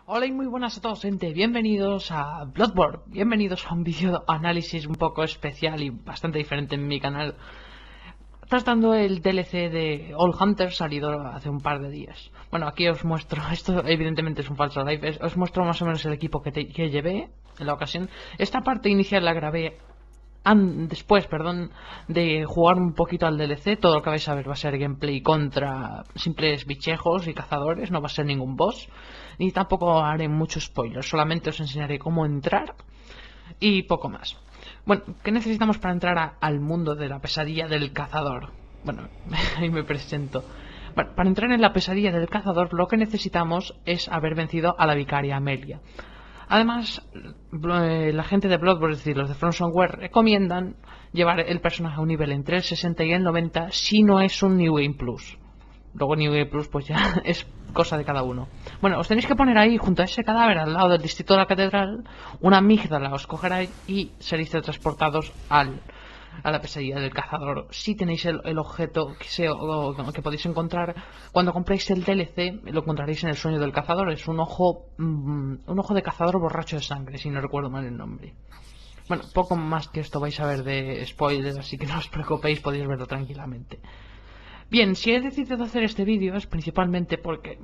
Hola y muy buenas a todos, gente. Bienvenidos a Bloodborne. Bienvenidos a un vídeo análisis un poco especial y bastante diferente en mi canal, tratando el DLC de All Hunter salido hace un par de días. Bueno, aquí os muestro, esto evidentemente es un falso live, os muestro más o menos el equipo que llevé en la ocasión. Esta parte inicial la grabé después, de jugar un poquito al DLC. Todo lo que vais a ver va a ser gameplay contra simples bichejos y cazadores, no va a ser ningún boss, ni tampoco haré muchos spoilers, solamente os enseñaré cómo entrar y poco más. Bueno, ¿qué necesitamos para entrar al mundo de la pesadilla del cazador? Bueno, ahí me presento. Bueno, para entrar en la pesadilla del cazador lo que necesitamos es haber vencido a la vicaria Amelia. Además, la gente de Bloodborne, es decir, los de From Software, recomiendan llevar el personaje a un nivel entre el 60 y el 90 si no es un New Game Plus. Luego New Game Plus pues ya es cosa de cada uno. Bueno, os tenéis que poner ahí junto a ese cadáver al lado del distrito de la catedral, una amígdala os cogerá y seréis transportados a la pesadilla del cazador. Si tenéis el objeto que podéis encontrar cuando compréis el DLC, lo encontraréis en el sueño del cazador. Es un ojo de cazador borracho de sangre, si no recuerdo mal el nombre. Bueno, poco más que esto vais a ver de spoilers, así que no os preocupéis, podéis verlo tranquilamente. Bien, si he decidido hacer este vídeo es principalmente porque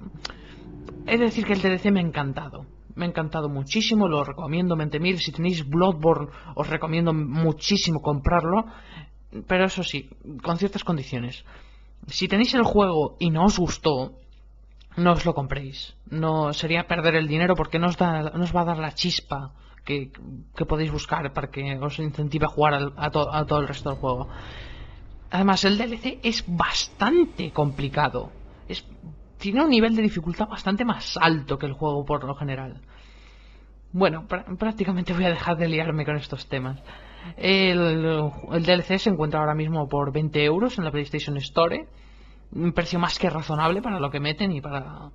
he de decir que el DLC me ha encantado. Me ha encantado muchísimo, lo recomiendo 20.000. Si tenéis Bloodborne, os recomiendo muchísimo comprarlo. Pero eso sí, con ciertas condiciones. Si tenéis el juego y no os gustó, no os lo compréis. No sería perder el dinero porque no os va a dar la chispa que podéis buscar para que os incentive a jugar a todo el resto del juego. Además, el DLC es bastante complicado. Tiene un nivel de dificultad bastante más alto que el juego por lo general. Bueno, prácticamente voy a dejar de liarme con estos temas. El DLC se encuentra ahora mismo por 20 euros en la PlayStation Store. Un precio más que razonable para lo que meten y para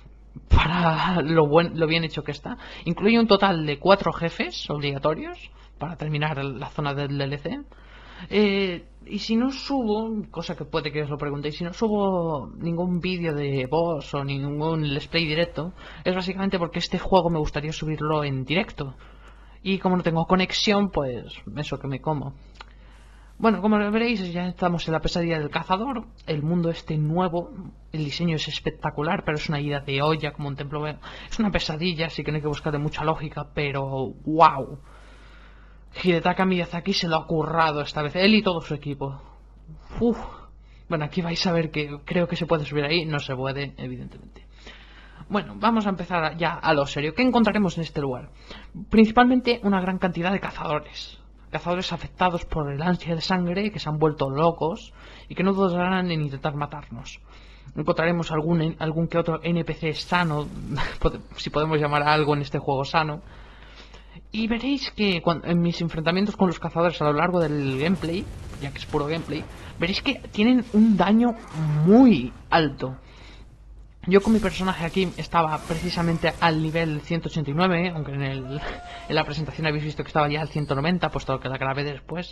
lo bien hecho que está. Incluye un total de 4 jefes obligatorios para terminar la zona del DLC. Y si no subo, cosa que puede que os lo preguntéis, si no subo ningún vídeo de boss o ningún let's play directo, es básicamente porque este juego me gustaría subirlo en directo. Y como no tengo conexión, pues eso que me como. Bueno, como veréis, ya estamos en la pesadilla del cazador. El mundo este nuevo, el diseño es espectacular, pero es una ida de olla como un templo. Es una pesadilla, así que no hay que buscarle mucha lógica, pero wow. Hidetaka Miyazaki se lo ha currado esta vez, él y todo su equipo. Uf. Bueno, aquí vais a ver que creo que se puede subir ahí, no se puede, evidentemente. Bueno, vamos a empezar ya a lo serio. ¿Qué encontraremos en este lugar? Principalmente una gran cantidad de cazadores. Cazadores afectados por el ansia de sangre, que se han vuelto locos y que no dudarán en intentar matarnos. Encontraremos algún que otro NPC sano, si podemos llamar a algo en este juego sano. Y veréis que en mis enfrentamientos con los cazadores a lo largo del gameplay, ya que es puro gameplay, veréis que tienen un daño muy alto. Yo con mi personaje aquí estaba precisamente al nivel 189, aunque en la presentación habéis visto que estaba ya al 190, puesto que la grabé después.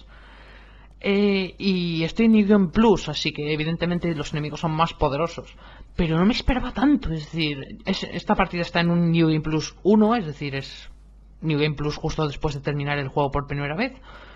Y estoy en New Game Plus, así que evidentemente los enemigos son más poderosos. Pero no me esperaba tanto, es decir, esta partida está en un New Game Plus 1, es decir, es New Game Plus justo después de terminar el juego por primera vez.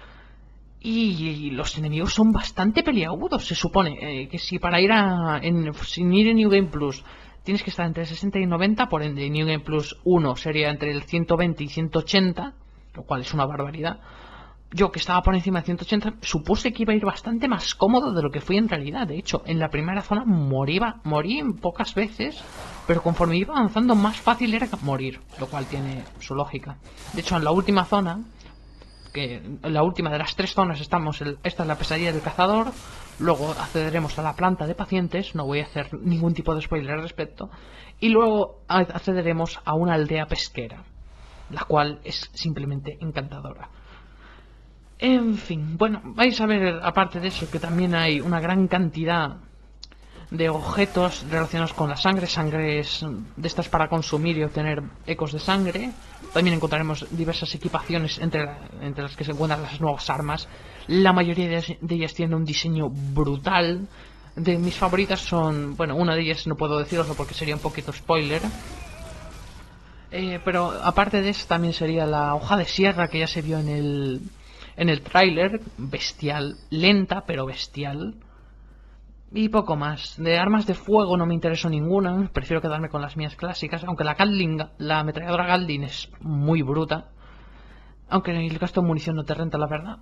Y los enemigos son bastante peliagudos. Se supone que si para ir sin ir en New Game Plus tienes que estar entre 60 y 90, por ende New Game Plus 1 sería entre el 120 y 180, lo cual es una barbaridad. Yo, que estaba por encima de 180, supuse que iba a ir bastante más cómodo de lo que fui en realidad. De hecho, en la primera zona morí pocas veces, pero conforme iba avanzando más fácil era morir, lo cual tiene su lógica. De hecho, en la última zona, que en la última de las 3 zonas esta es la pesadilla del cazador, luego accederemos a la planta de pacientes, no voy a hacer ningún tipo de spoiler al respecto, y luego accederemos a una aldea pesquera, la cual es simplemente encantadora. En fin, bueno, vais a ver, aparte de eso, que también hay una gran cantidad de objetos relacionados con la sangre, sangres de estas para consumir y obtener ecos de sangre. También encontraremos diversas equipaciones entre las que se encuentran las nuevas armas. La mayoría de ellas tienen un diseño brutal. De mis favoritas son, bueno, una de ellas no puedo deciroslo porque sería un poquito spoiler. Pero aparte de eso también sería la hoja de sierra que ya se vio en el tráiler, bestial, lenta pero bestial. Y poco más. De armas de fuego no me interesó ninguna, prefiero quedarme con las mías clásicas, aunque la Gatling, la ametralladora Gatling es muy bruta, aunque el gasto de munición no te renta, la verdad.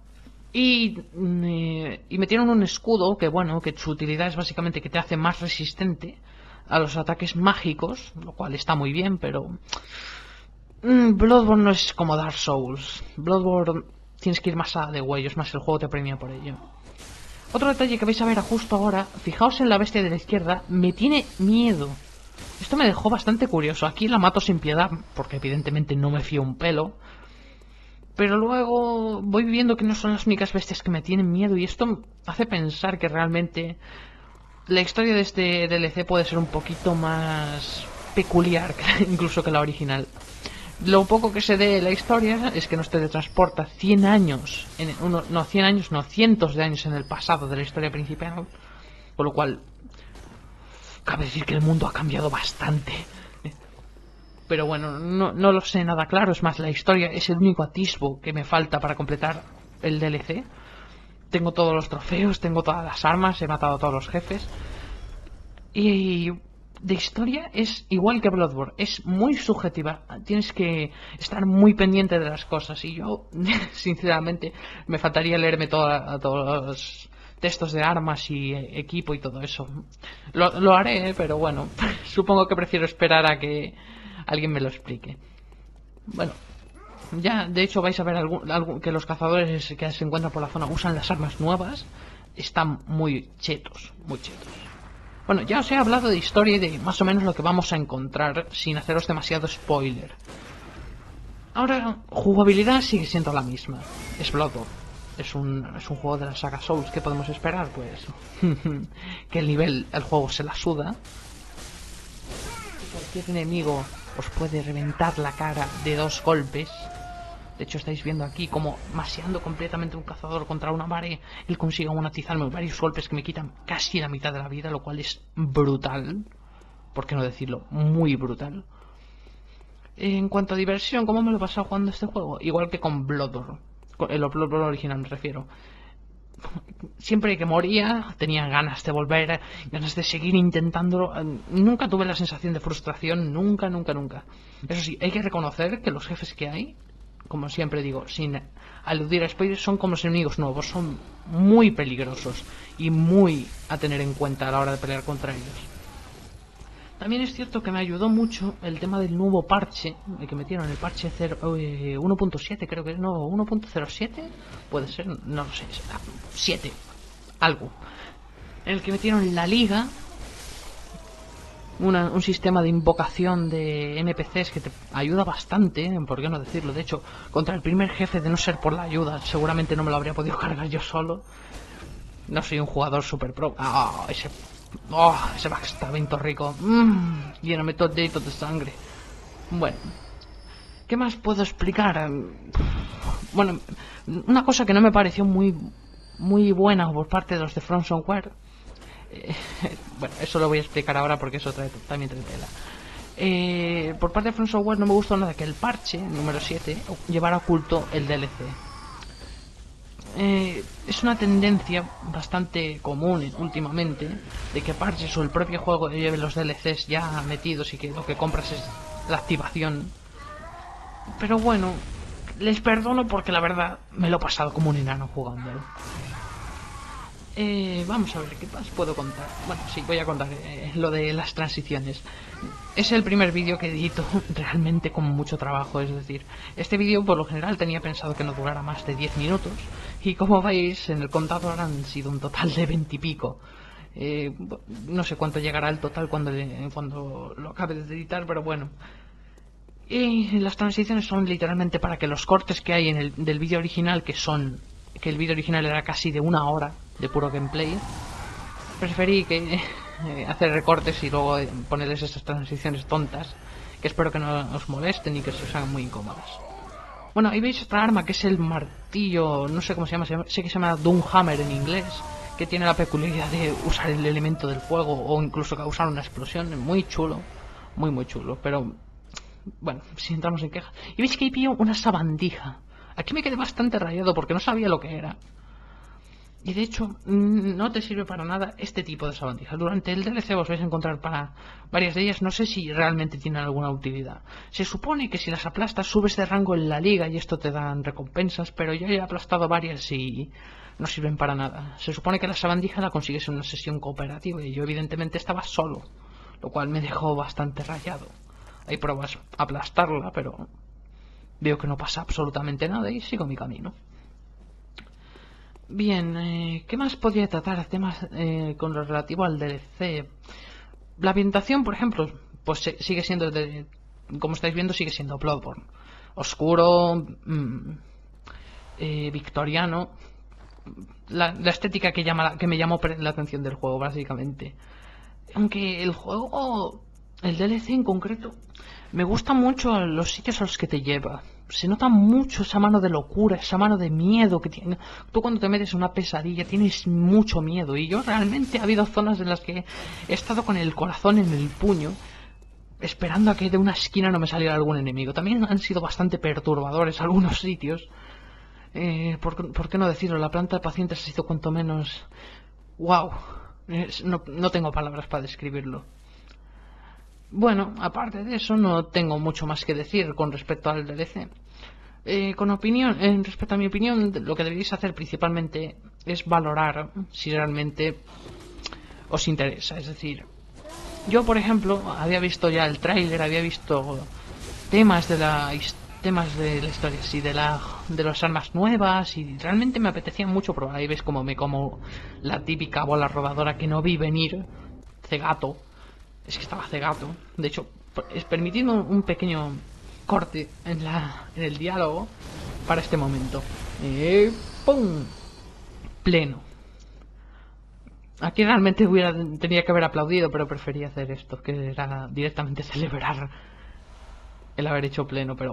Y metieron un escudo que, bueno, que su utilidad es básicamente que te hace más resistente a los ataques mágicos, lo cual está muy bien, pero Bloodborne no es como Dark Souls. Bloodborne tienes que ir más a de huellos, más el juego te premia por ello. Otro detalle que vais a ver justo ahora, fijaos en la bestia de la izquierda, me tiene miedo. Esto me dejó bastante curioso. Aquí la mato sin piedad, porque evidentemente no me fío un pelo. Pero luego voy viendo que no son las únicas bestias que me tienen miedo, y esto hace pensar que realmente la historia de este DLC puede ser un poquito más peculiar incluso que la original. Lo poco que se de la historia es que nos teletransporta 100 años, no 100 años, no, cientos de años en el pasado de la historia principal, con lo cual cabe decir que el mundo ha cambiado bastante. Pero bueno, no lo sé nada claro, es más, la historia es el único atisbo que me falta para completar el DLC. Tengo todos los trofeos, tengo todas las armas, he matado a todos los jefes. Y de historia es igual que Bloodborne, es muy subjetiva, tienes que estar muy pendiente de las cosas, y yo sinceramente me faltaría leerme todos los textos de armas y equipo y todo eso. Lo haré, pero bueno, supongo que prefiero esperar a que alguien me lo explique. Bueno, ya de hecho vais a ver que los cazadores que se encuentran por la zona usan las armas nuevas, están muy chetos, muy chetos. Bueno, ya os he hablado de historia y de más o menos lo que vamos a encontrar sin haceros demasiado spoiler. Ahora, jugabilidad sigue siendo la misma. Es Bloodborne. Es un juego de la saga Souls. ¿Qué podemos esperar? Pues que el juego se la suda. Cualquier enemigo os puede reventar la cara de 2 golpes. De hecho, estáis viendo aquí como maseando completamente un cazador contra una mare, él consigue monetizarme varios golpes que me quitan casi la mitad de la vida, lo cual es brutal. ¿Por qué no decirlo? Muy brutal. En cuanto a diversión, ¿cómo me lo he pasado jugando este juego? Igual que con Bloodborne. El Bloodborne original me refiero. Siempre que moría tenía ganas de volver, ganas de seguir intentándolo. Nunca tuve la sensación de frustración, nunca. Eso sí, hay que reconocer que los jefes que hay, como siempre digo, sin aludir a spoilers, son como los enemigos nuevos, son muy peligrosos y muy a tener en cuenta a la hora de pelear contra ellos. También es cierto que me ayudó mucho el tema del nuevo parche, el que metieron, el parche 1.7, creo que es, no, 1.07, puede ser, no lo sé, 7, algo, en el que metieron la liga, un sistema de invocación de NPCs que te ayuda bastante, por qué no decirlo. De hecho, contra el primer jefe, de no ser por la ayuda, seguramente no me lo habría podido cargar yo solo. No soy un jugador super pro. Ese backstabento rico. Lléname todo de sangre. Bueno, ¿qué más puedo explicar? Bueno, una cosa que no me pareció muy buena por parte de los de From Software. Bueno, eso lo voy a explicar ahora porque eso también trae tela. Por parte de From Software no me gustó nada que el parche número 7 llevara oculto el DLC. Es una tendencia bastante común últimamente de que parches o el propio juego lleve los DLCs ya metidos y que lo que compras es la activación. Pero bueno, les perdono porque la verdad me lo he pasado como un enano jugándolo. Vamos a ver, ¿qué más puedo contar? Bueno, sí, voy a contar lo de las transiciones. Es el primer vídeo que edito realmente con mucho trabajo, es decir, este vídeo por lo general tenía pensado que no durara más de 10 minutos, y como veis en el contador han sido un total de 20 y pico. No sé cuánto llegará el total cuando lo acabe de editar, pero bueno. Y las transiciones son literalmente para que los cortes que hay del vídeo original, que el vídeo original era casi de 1 hora de puro gameplay, preferí hacer recortes y luego ponerles estas transiciones tontas, que espero que no os molesten y que se os hagan muy incómodas. Bueno, ahí veis otra arma que es el martillo, no sé cómo se llama, sé que se llama Doomhammer en inglés, que tiene la peculiaridad de usar el elemento del fuego o incluso causar una explosión. Muy chulo, muy chulo, pero Bueno, si entramos en quejas. Y veis que ahí pillo una sabandija. Aquí me quedé bastante rayado porque no sabía lo que era. Y de hecho, no te sirve para nada este tipo de sabandijas. Durante el DLC os vais a encontrar para varias de ellas. No sé si realmente tienen alguna utilidad. Se supone que si las aplastas subes de rango en la liga y esto te dan recompensas, pero yo he aplastado varias y no sirven para nada. Se supone que la sabandija la consigues en una sesión cooperativa y yo evidentemente estaba solo, lo cual me dejó bastante rayado. Hay pruebas aplastarla, pero veo que no pasa absolutamente nada y sigo mi camino. Bien, ¿qué más podría tratar? Temas con lo relativo al DLC. La ambientación, por ejemplo, pues sigue siendo, como estáis viendo, sigue siendo Bloodborne. Oscuro, victoriano. La estética que me llamó la atención del juego, básicamente. Aunque el juego, el DLC en concreto, me gustan mucho los sitios a los que te lleva. Se nota mucho esa mano de locura, esa mano de miedo que tiene. Tú cuando te metes en una pesadilla tienes mucho miedo. Y yo realmente ha habido zonas en las que he estado con el corazón en el puño, esperando a que de una esquina no me saliera algún enemigo. También han sido bastante perturbadores algunos sitios. ¿Por qué no decirlo? La planta de pacientes ha sido cuanto menos... ¡Wow! No tengo palabras para describirlo. Bueno, aparte de eso, no tengo mucho más que decir con respecto al DLC. Respecto a mi opinión, lo que deberéis hacer principalmente es valorar si realmente os interesa. Es decir, yo, por ejemplo, había visto ya el tráiler, había visto temas de la historia, sí, de las armas nuevas, y realmente me apetecía mucho probar. Ahí ves como me como la típica bola rodadora que no vi venir, cegato. Es que estaba cegato. De hecho, permitidme un pequeño corte en el diálogo para este momento. ¡Pum! Pleno. Aquí realmente tenía que haber aplaudido, pero preferí hacer esto, que era directamente celebrar el haber hecho pleno, pero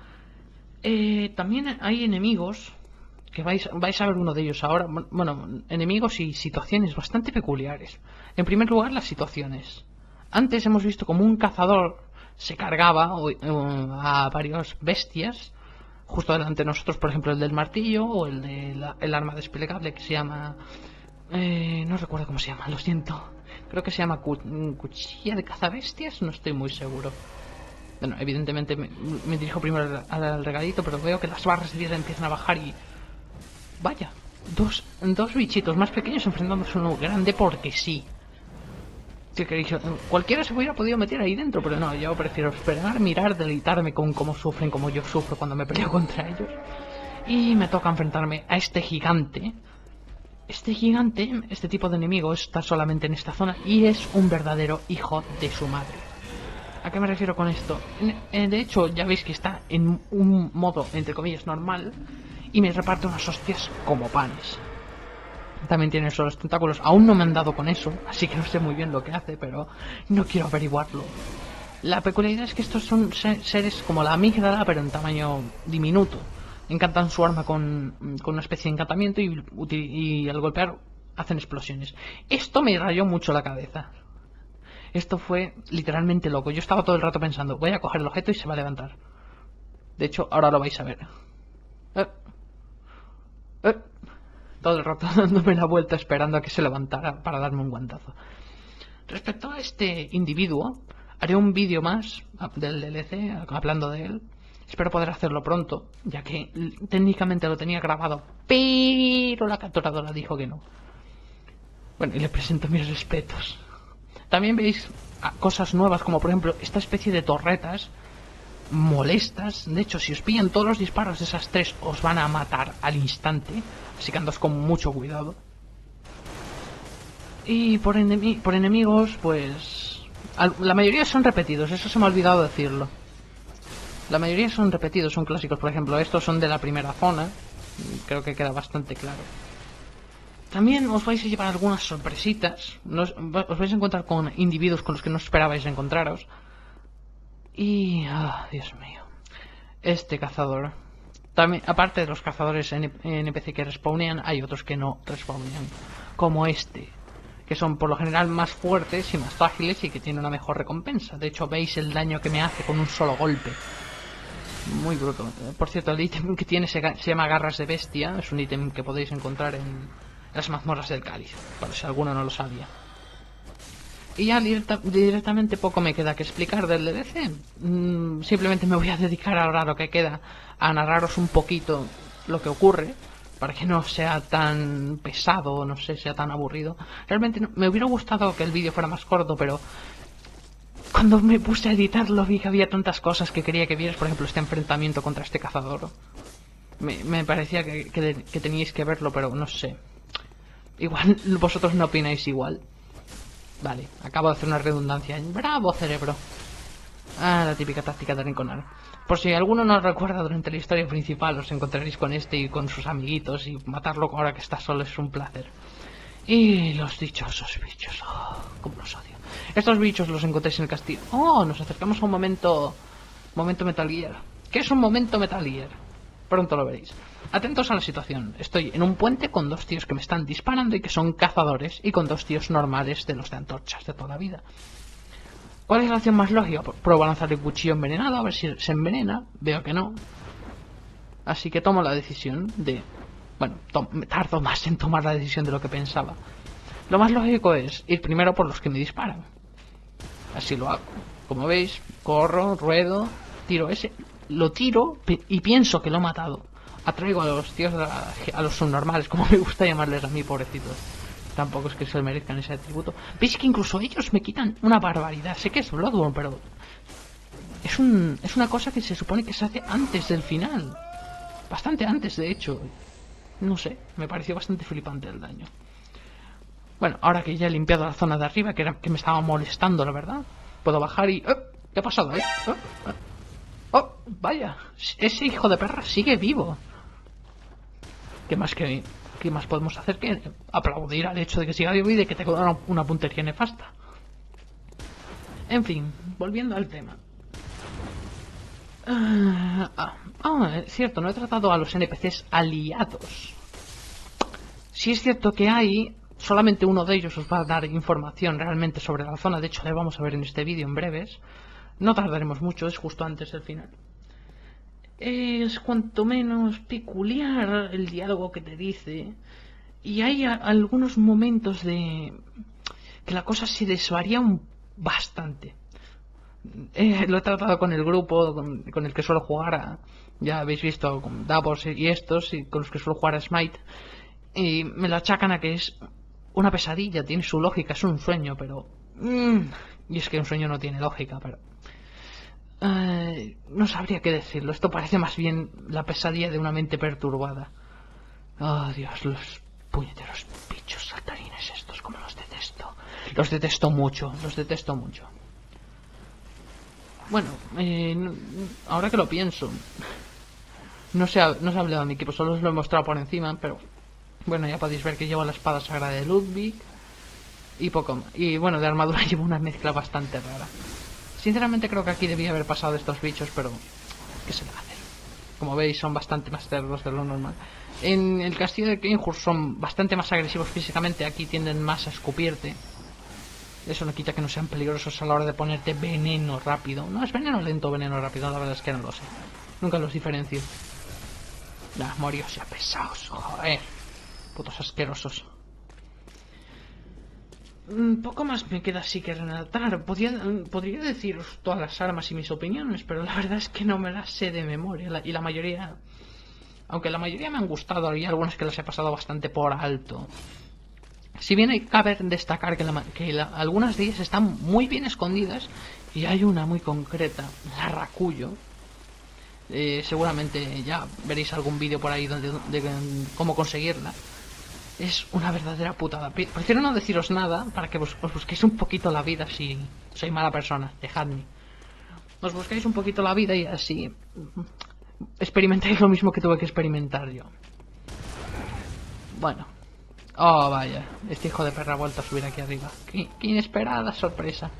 bueno. También hay enemigos, que vais a ver uno de ellos ahora. Bueno, enemigos y situaciones bastante peculiares. En primer lugar, las situaciones. Antes hemos visto como un cazador se cargaba a varias bestias justo delante de nosotros, por ejemplo el del martillo o el arma desplegable que se llama... no recuerdo cómo se llama, lo siento. Creo que se llama cuchilla de cazabestias, no estoy muy seguro. Bueno, evidentemente me dirijo primero al regalito, pero veo que las barras de vida empiezan a bajar y... Vaya, dos bichitos más pequeños enfrentándose a uno grande porque sí. ¿Qué queréis? Cualquiera se hubiera podido meter ahí dentro, pero no, yo prefiero esperar, mirar, deleitarme con cómo sufren, como yo sufro cuando me peleo contra ellos. Y me toca enfrentarme a este gigante. Este tipo de enemigo está solamente en esta zona y es un verdadero hijo de su madre. ¿A qué me refiero con esto? De hecho, ya veis que está en un modo, entre comillas, normal y me reparte unas hostias como panes. También tiene esos tentáculos. Aún no me han dado con eso, así que no sé muy bien lo que hace, pero no quiero averiguarlo. La peculiaridad es que estos son seres como la amígdala, pero en tamaño diminuto. Encantan su arma con una especie de encantamiento y al golpear hacen explosiones. Esto me rayó mucho la cabeza. Esto fue literalmente loco. Yo estaba todo el rato pensando, voy a coger el objeto y se va a levantar. De hecho, ahora lo vais a ver. Todo el rato dándome la vuelta esperando a que se levantara para darme un guantazo. Respecto a este individuo, haré un vídeo más del DLC hablando de él. Espero poder hacerlo pronto, ya que técnicamente lo tenía grabado, pero la capturadora dijo que no. Bueno, y le presento mis respetos. También veis cosas nuevas, como por ejemplo esta especie de torretas molestas. De hecho, si os pillan todos los disparos de esas tres, os van a matar al instante. Así que andas con mucho cuidado. Y por enemigos, pues... la mayoría son repetidos, eso se me ha olvidado decirlo. La mayoría son repetidos, son clásicos. Por ejemplo, estos son de la primera zona. Creo que queda bastante claro. También os vais a llevar algunas sorpresitas. Os vais a encontrar con individuos con los que no esperabais encontraros. Y... Dios mío. Este cazador. También, aparte de los cazadores NPC que respawnean, hay otros que no respawnean. Como este. que son por lo general más fuertes y más ágiles y que tienen una mejor recompensa. De hecho, veis el daño que me hace con un solo golpe. Muy bruto. Por cierto, el ítem que tiene se llama Garras de Bestia. Es un ítem que podéis encontrar en las mazmorras del Cáliz, por si alguno no lo sabía. Y ya directamente poco me queda que explicar del DLC. Simplemente me voy a dedicar ahora a lo que queda a narraros un poquito lo que ocurre, para que no sea tan pesado, no sé, sea tan aburrido. Realmente me hubiera gustado que el vídeo fuera más corto, pero cuando me puse a editarlo vi que había tantas cosas que quería que vieras. Por ejemplo, este enfrentamiento contra este cazador. Me parecía que teníais que verlo, pero no sé. Igual vosotros no opináis igual. Vale, acabo de hacer una redundancia. ¡Bravo, cerebro! Ah, la típica táctica de rinconar. Por si alguno no recuerda, durante la historia principal os encontraréis con este y con sus amiguitos, y matarlo ahora que está solo es un placer. Y los dichosos bichos, oh, cómo los odio. Estos bichos los encontréis en el castillo. Oh, nos acercamos a un momento Metal Gear. ¿Qué es un momento Metal Gear? Pronto lo veréis. Atentos a la situación. Estoy en un puente con dos tíos que me están disparando y que son cazadores, y con dos tíos normales de los de antorchas de toda la vida. ¿Cuál es la acción más lógica? Pruebo a lanzarle un cuchillo envenenado a ver si se envenena. Veo que no. Así que tomo la decisión de... Bueno, tardo más en tomar la decisión de lo que pensaba. Lo más lógico es ir primero por los que me disparan. Así lo hago. Como veis, corro, ruedo, tiro ese... Lo tiro y pienso que lo he matado. Atraigo a los tíos, a los subnormales, como me gusta llamarles a mí, pobrecitos. Tampoco es que se merezcan ese atributo. Veis que incluso ellos me quitan una barbaridad. Sé que es Bloodborne, pero... Es una cosa que se supone que se hace antes del final. Bastante antes, de hecho. No sé, me pareció bastante flipante el daño. Bueno, ahora que ya he limpiado la zona de arriba, que me estaba molestando, la verdad, puedo bajar y... ¿Qué ha pasado ahí? ¡Oh! Vaya, ese hijo de perra sigue vivo. ¿Qué más podemos hacer que aplaudir al hecho de que siga vivo y de que tenga una puntería nefasta? En fin, volviendo al tema. Es cierto, no he tratado a los NPCs aliados. Sí es cierto que hay... Solamente uno de ellos os va a dar información realmente sobre la zona. De hecho, le vamos a ver en este vídeo en breves. No tardaremos mucho, es justo antes del final. Es cuanto menos peculiar el diálogo que te dice. Y hay algunos momentos de... que la cosa se desvaría bastante. Lo he tratado con el grupo con el que suelo jugar ya habéis visto con Davos y estos, y con los que suelo jugar a Smite, y me lo achacan a que es una pesadilla. Tiene su lógica, es un sueño, pero... y es que un sueño no tiene lógica, pero... no sabría qué decirlo. Esto parece más bien la pesadilla de una mente perturbada. Oh, Dios, los puñeteros bichos saltarines estos, como los detesto. Los detesto mucho, los detesto mucho. Bueno, ahora que lo pienso, no se ha hablado de mi equipo, solo os lo he mostrado por encima, pero bueno, ya podéis ver que llevo la espada sagrada de Ludwig y poco más. Y bueno, de armadura llevo una mezcla bastante rara. Sinceramente creo que aquí debía haber pasado de estos bichos, pero ¿qué se le va a hacer? Como veis, son bastante más cerdos de lo normal. En el castillo de Greenhurst son bastante más agresivos físicamente, aquí tienden más a escupirte. Eso no quita que no sean peligrosos a la hora de ponerte veneno rápido. No, es veneno lento o veneno rápido, la verdad es que no lo sé. Nunca los diferencio. Moríos ya pesados, joder. Putos asquerosos. Poco más me queda así que relatar. Podría deciros todas las armas y mis opiniones, pero la verdad es que no me las sé de memoria. Y la mayoría... Aunque la mayoría me han gustado, hay algunas que las he pasado bastante por alto. Si bien cabe destacar que algunas de ellas están muy bien escondidas, y hay una muy concreta, la Rakuyo. Seguramente ya veréis algún vídeo por ahí de cómo conseguirla. Es una verdadera putada. Prefiero no deciros nada para que os busquéis un poquito la vida. Si soy mala persona, dejadme. Os buscáis un poquito la vida y así experimentáis lo mismo que tuve que experimentar yo. Bueno. Oh, vaya. Este hijo de perra ha vuelto a subir aquí arriba. Qué inesperada sorpresa.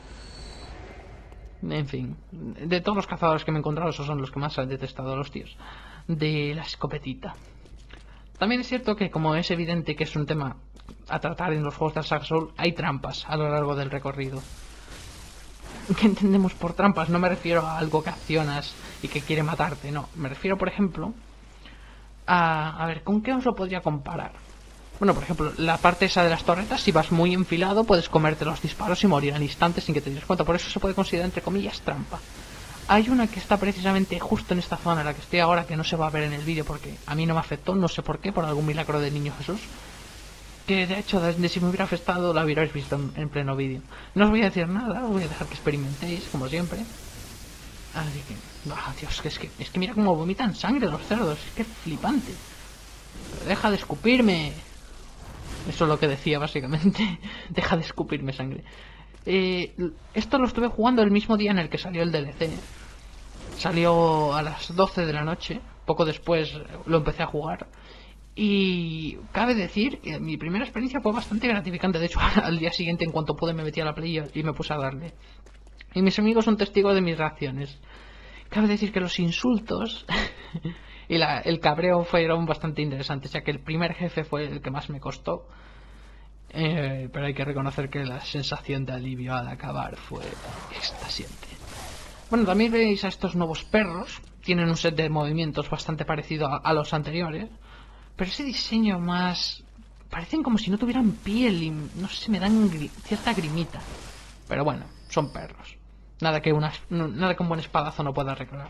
En fin. De todos los cazadores que me he encontrado, esos son los que más he detestado, los tíos de la escopetita. También es cierto que, como es evidente que es un tema a tratar en los juegos de Dark Souls, hay trampas a lo largo del recorrido. ¿Qué entendemos por trampas? No me refiero a algo que accionas y que quiere matarte, no. Me refiero, por ejemplo, a ver, ¿con qué os lo podría comparar? Bueno, por ejemplo, la parte esa de las torretas, si vas muy enfilado, puedes comerte los disparos y morir al instante sin que te des cuenta. Por eso se puede considerar, entre comillas, trampa. Hay una que está precisamente justo en esta zona en la que estoy ahora, que no se va a ver en el vídeo porque a mí no me afectó, no sé por qué, por algún milagro del niño Jesús. Que de hecho, de si me hubiera afectado, la hubierais visto en pleno vídeo. No os voy a decir nada, os voy a dejar que experimentéis, como siempre. Así que, Dios, es que mira cómo vomitan sangre los cerdos, es que es flipante. Pero deja de escupirme. Eso es lo que decía básicamente. Deja de escupirme sangre. Esto lo estuve jugando el mismo día en el que salió el DLC. Salió a las 12 de la noche. Poco después lo empecé a jugar. Y cabe decir que mi primera experiencia fue bastante gratificante. De hecho, al día siguiente, en cuanto pude, me metí a la play y me puse a darle. Y mis amigos son testigos de mis reacciones. Cabe decir que los insultos y el cabreo fueron bastante interesantes, ya que el primer jefe fue el que más me costó. Pero hay que reconocer que la sensación de alivio al acabar fue extasiante. Bueno, también veis a estos nuevos perros. Tienen un set de movimientos bastante parecido a los anteriores. Pero ese diseño más... parecen como si no tuvieran piel y no sé, me dan cierta grimita. Pero bueno, son perros. Nada que un buen espadazo no pueda arreglar.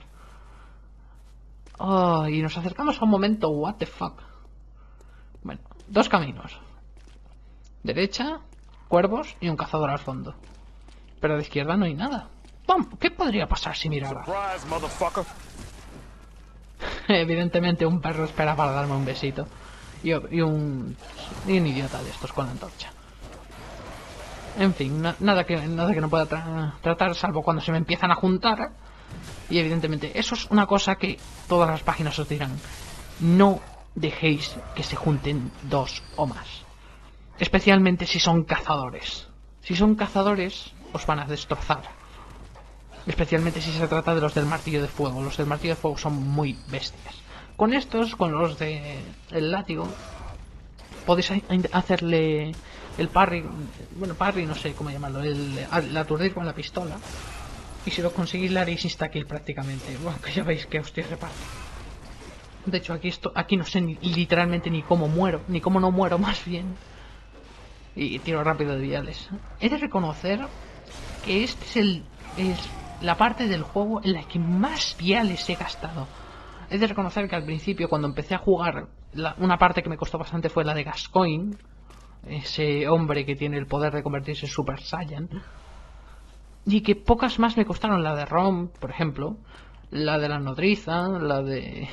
Oh, y nos acercamos a un momento, what the fuck. Bueno, dos caminos. Derecha, cuervos y un cazador al fondo. Pero de izquierda no hay nada. ¡Pum! ¿Qué podría pasar si mirara? Evidentemente un perro espera para darme un besito. Y un idiota de estos con la antorcha. En fin, nada que no pueda tratar, salvo cuando se me empiezan a juntar. Y evidentemente eso es una cosa que todas las páginas os dirán. No dejéis que se junten dos o más. Especialmente si son cazadores. Si son cazadores, os van a destrozar. Especialmente si se trata de los del martillo de fuego. Los del martillo de fuego son muy bestias. Con estos, con los de el látigo, podéis hacerle el parry. Bueno, parry no sé cómo llamarlo. El aturdir con la pistola. Y si lo conseguís le haréis insta-kill prácticamente. Bueno, que ya veis que hostia reparte. De hecho, aquí no sé literalmente ni cómo muero. Ni cómo no muero, más bien. Y tiro rápido de viales. He de reconocer que este es la parte del juego en la que más viales he gastado. He de reconocer que al principio, cuando empecé a jugar, una parte que me costó bastante fue la de Gascoigne. Ese hombre que tiene el poder de convertirse en Super Saiyan. Y que pocas más me costaron. La de Rom, por ejemplo. La de la nodriza. La de...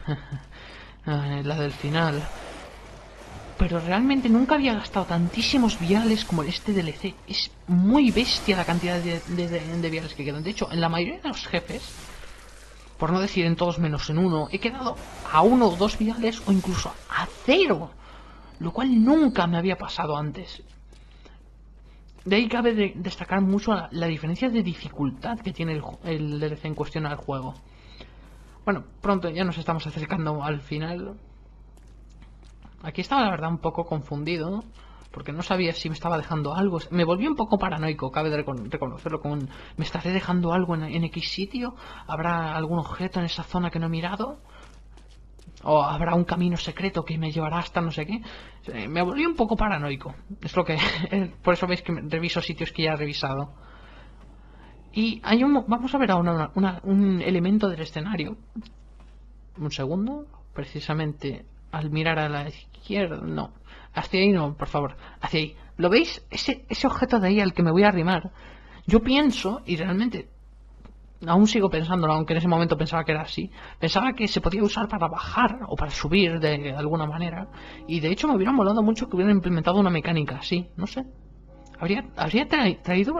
la del final. Pero realmente nunca había gastado tantísimos viales como en este DLC. Es muy bestia la cantidad de viales que quedan. De hecho, en la mayoría de los jefes, por no decir en todos menos en uno, he quedado a 1 o 2 viales o incluso a 0. Lo cual nunca me había pasado antes. De ahí cabe destacar mucho la diferencia de dificultad que tiene el DLC en cuestión al juego. Bueno, pronto ya nos estamos acercando al final. Aquí estaba la verdad un poco confundido, ¿no? Porque no sabía si me estaba dejando algo. Me volví un poco paranoico, cabe de reconocerlo. ¿Me estaré dejando algo en X sitio? ¿Habrá algún objeto en esa zona que no he mirado? ¿O habrá un camino secreto que me llevará hasta no sé qué? Me volví un poco paranoico. Es lo que... por eso veis que reviso sitios que ya he revisado. Y hay vamos a ver ahora un elemento del escenario. Un segundo. Precisamente al mirar a la izquierda... No. Hacia ahí no, por favor. Hacia ahí. ¿Lo veis? Ese objeto de ahí al que me voy a arrimar. Yo pienso, y realmente... aún sigo pensándolo, aunque en ese momento pensaba que era así. Pensaba que se podía usar para bajar o para subir de alguna manera. Y de hecho me hubiera molado mucho que hubieran implementado una mecánica así. No sé. Habría traído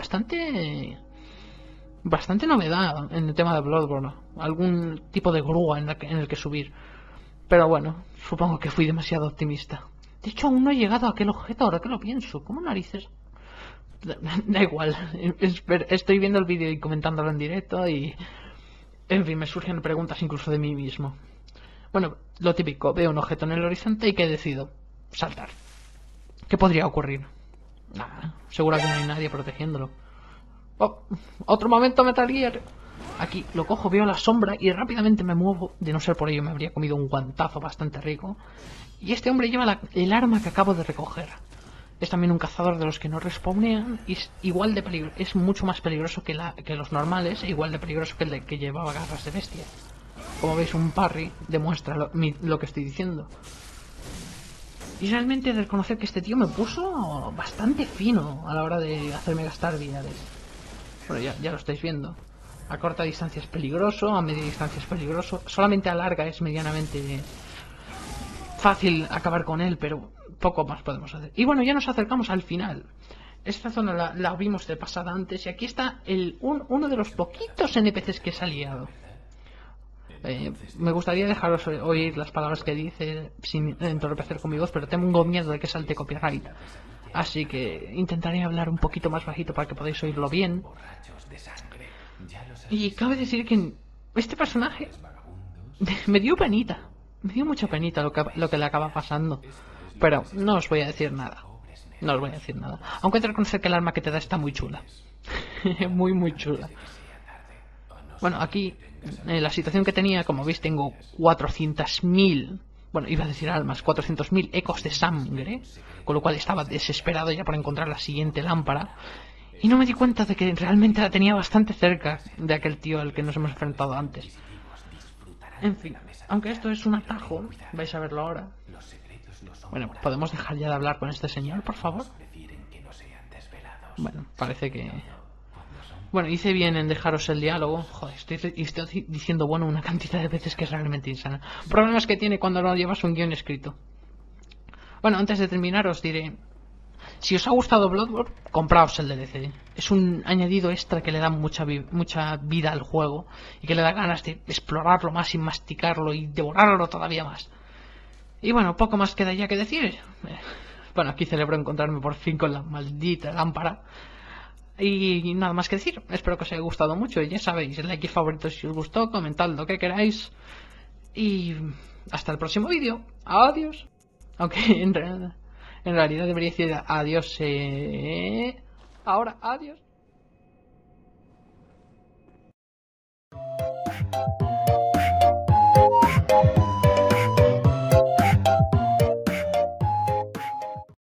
bastante novedad en el tema de Bloodborne. Algún tipo de grúa en el que subir. Pero bueno, supongo que fui demasiado optimista. De hecho aún no he llegado a aquel objeto, ahora que lo pienso. ¿Cómo narices? Da igual, estoy viendo el vídeo y comentándolo en directo y... en fin, me surgen preguntas incluso de mí mismo. Bueno, lo típico, veo un objeto en el horizonte y ¿qué decido? Saltar. ¿Qué podría ocurrir? Nada, seguro que no hay nadie protegiéndolo. Oh, otro momento Metal Gear. Aquí lo cojo, veo la sombra y rápidamente me muevo. De no ser por ello me habría comido un guantazo bastante rico. Y este hombre lleva el arma que acabo de recoger. Es también un cazador de los que no respawnean y es igual de peligroso. Es mucho más peligroso que los normales e igual de peligroso que el de que llevaba garras de bestia. Como veis, un parry demuestra lo que estoy diciendo. Y realmente he de reconocer que este tío me puso bastante fino a la hora de hacerme gastar viales. Bueno, ya lo estáis viendo. A corta distancia es peligroso, a media distancia es peligroso. Solamente a larga es medianamente fácil acabar con él, pero poco más podemos hacer. Y bueno, ya nos acercamos al final. Esta zona la vimos de pasada antes y aquí está uno de los poquitos NPCs que se ha liado. Me gustaría dejaros oír las palabras que dice sin entorpecer con mi voz, pero tengo miedo de que salte copyright. Así que intentaré hablar un poquito más bajito para que podáis oírlo bien. Y cabe decir que este personaje me dio penita. Me dio mucha penita lo que le acaba pasando. Pero no os voy a decir nada. No os voy a decir nada. Aunque hay que reconocer que el arma que te da está muy chula. Muy chula. Bueno, aquí la situación que tenía, como veis, tengo 400.000, bueno, iba a decir almas, 400.000 ecos de sangre, con lo cual estaba desesperado ya por encontrar la siguiente lámpara. Y no me di cuenta de que realmente la tenía bastante cerca de aquel tío al que nos hemos enfrentado antes. En fin, aunque esto es un atajo, vais a verlo ahora. Bueno, ¿podemos dejar ya de hablar con este señor, por favor? Bueno, parece que... Bueno, hice bien en dejaros el diálogo. Joder, estoy diciendo bueno una cantidad de veces que es realmente insana. Problemas que tiene cuando no llevas un guión escrito. Bueno, antes de terminar os diré... Si os ha gustado Bloodborne, compraos el DLC. Es un añadido extra que le da mucha vida al juego y que le da ganas de explorarlo más y masticarlo y devorarlo todavía más. Y bueno, poco más queda ya que decir. Bueno, aquí celebro encontrarme por fin con la maldita lámpara. Y nada más que decir, espero que os haya gustado mucho. Y ya sabéis, el like y favorito si os gustó, comentad lo que queráis. Y hasta el próximo vídeo. Adiós. Aunque en realidad debería decir adiós. Ahora, adiós.